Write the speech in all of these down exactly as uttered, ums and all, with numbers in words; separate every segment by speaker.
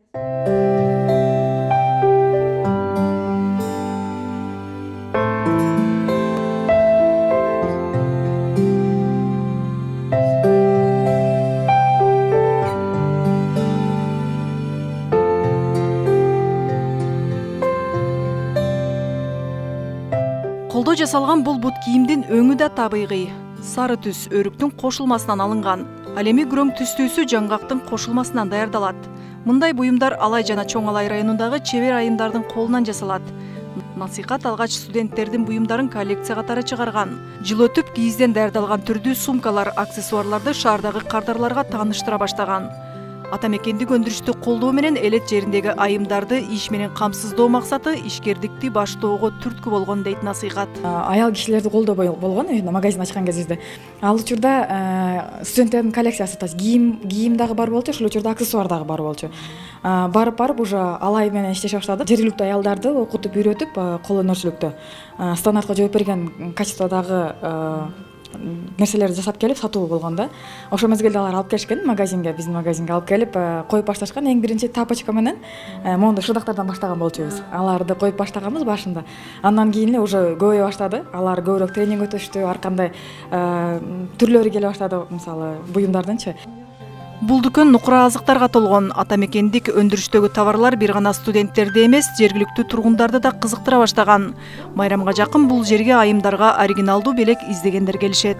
Speaker 1: Колдо жасалган бул бут кийимдин өңү да табигый. Сары түс өрүктүн кошулмасынан алынган. Ал эми күрөң түстүүсү жаңгактын кошулмасынан даярдалат. Мындай буюмдар Алай жана Чоң Алай районундагы чебер айымдардын колунан жасалат. Насыйкат алгач студенттердин буюмдарын коллекция катары чыгарган. Жыл өтүп кийизден даярдалган түрдүү сумкалар, аксессуарларды шаардагы кардарларга тааныштыра баштаган. Атамекендик өндүрүштү колдоо менен элет жериндеги айымдарды иш менен камсыздоо максаты ишкердикти баштоого түрткү болгон дейт насыйкат.
Speaker 2: Аял кишилерди колдоо болгон магазин ачкан кезибизде. Ал учурда студенттердин коллекциясы кийим кийим дагы бар болчу, ошол учурда аксессуар дагы бар болчу. Барып барып уже Алай менен иштеше баштады. Жергиликтүү аялдарды окутуп, үйрөтүп, кол өнөрчүлүктө стандартка жооп берген качестводагы нерселерди жасап келип сатуу болгон да. Ошол мезгилде алар алып келишкен магазинге, биздин магазинге алып келип коюп башташкан. Эң биринчи тапочка менен моундай шырдактардан баштаган болчубуз. Аларды коюп баштаганбыз башында. Андан кийин эле уже көбөйө баштады. Алар көбүрөөк тренинг өтүштү, ар кандай түрлөрү келе баштады, мисалы буюмдардынчы.
Speaker 1: Бул дүкөн нукура азыктарга толгон. Атамекендик өндүрүштөгү товарлар бир гана студенттерди эмес, жергиликтүү тургундарды да кызыктыра баштаган. Майрамга жакын бул жерге айымдарга оригиналдуу белек издегендер келишет.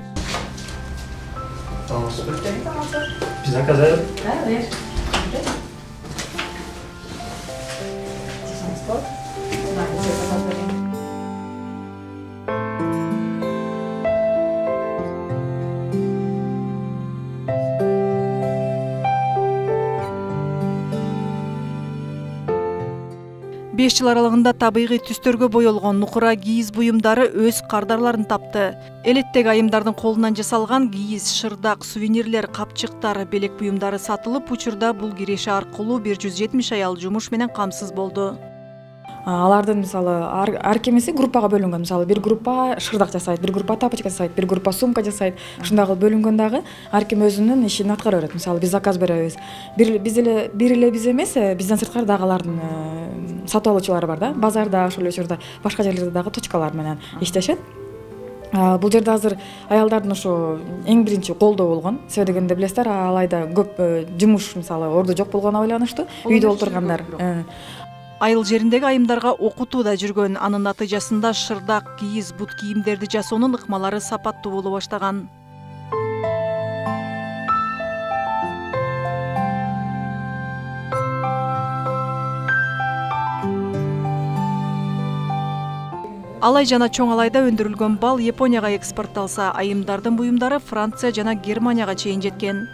Speaker 1: беш жыл аралыгында табигый түстөргө боелгон нукура кийиз буюмдары өз кардарларын тапты. Элеттеги айымдардын колунан жасалган кийиз, шырдак, сувенирлер, капчыктар, белек буюмдары сатылып, учурда бул киреше аркылуу бир жүз жетимиш аял жумуш менен камсыз болду.
Speaker 2: Алардын мисалы ар кимиси группага бөлүнгөн. Мисалы бир группа шырдак жасайт, бир группа тапочка жасайт, бир группа сумка жасайт. Ушундай кылып бөлүнгөн дагы ар ким өзүнүн ишин аткара берет. Мисалы биз заказ беребиз. Бир биз эле бир эле биз эмес, бизден сырткары дагы алардын сатып алуучулары бар да. Базарда, ошол учурда башка жерлерде дагы точкалар менен иштешет. Бул жерде азыр аялдардын ошо эң биринчи колдоо болгон. Себеби дегенде билесиздер, Алайда көп жумуш, мисалы орду жок болгонун ойлонушту. Үйдө олтургандар.
Speaker 1: Айыл жериндеги айымдарга окутуу да жүргөн. Анын натыйжасында шырдак, кийиз, бут кийимдерди жасоонун ыкмалары сапаттуу боло баштаган. Алай жана Чоң Алайда өндүрүлгөн бал Японияга экспортталса, айымдардын буюмдары Франция жана Германияга чейин жеткен.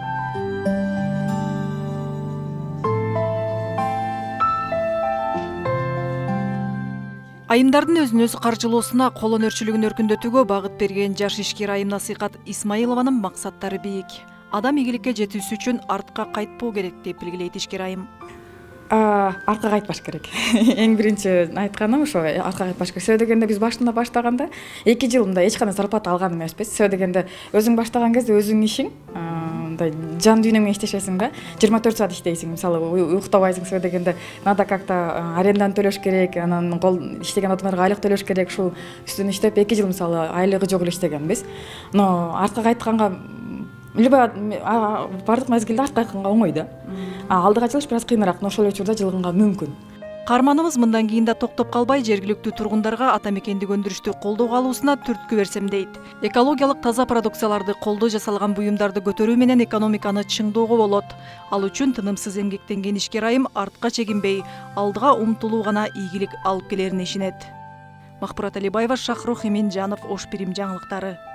Speaker 1: Айымдардын өзүн өзү каржылоосуна, кол өнөрчүлүгүн өркүндөтүүгө багыт берген жаш ишкер айым Насыйкат Исмаилованын максаттары бийик. Адам ийгиликке жетүүсү үчүн артка кайтпоо керек деп белгилейт ишкер айым.
Speaker 2: Артка кайтпаш керек. Эң биринчи айтканым ошо, артка кайтпаш керек. Себеби дегенде биз башында баштаганда эки жыл мындай эч кандай зарплата алган эмеспиз. Себеби дегенде өзүң баштаган кезде өзүңдүн ишиң, мындай жан дүйнөң менен иштешесиң да, жыйырма төрт саат иштейсиң. Мисалы уктабайсың, себеби дегенде надо как-то аренданы төлөш керек, анан кол иштеген адамдарга айлык төлөш керек. Ушул үстүнө иштеп эки жыл мисалы айлыгы жок эле иштегенбиз. Но артка кайтканга любой бардык мезгилде артка кайтканга оңой да. Алдыга жылыш бир аз кыйыныраак, но ошол учурда жылганга мүмкүн.
Speaker 1: Карманыбыз мындан кийин да токтоп калбай, жергиликтүү тургундарга атамекендик өндүрүштү колдоого алуусуна түрткү берсем дейт. Экологиялык таза продукцияларды, колдо жасалган буюмдарды көтөрүү менен экономиканы чыңдоого болот. Ал үчүн тынымсыз эмгектенген ишкер айым артка чегинбей, алдыга умтулуу гана ийгилик алып келерине ишенет. Махпурат Алибаева, Шахрух Эминжанов, Ош Бирим жаңылыктары.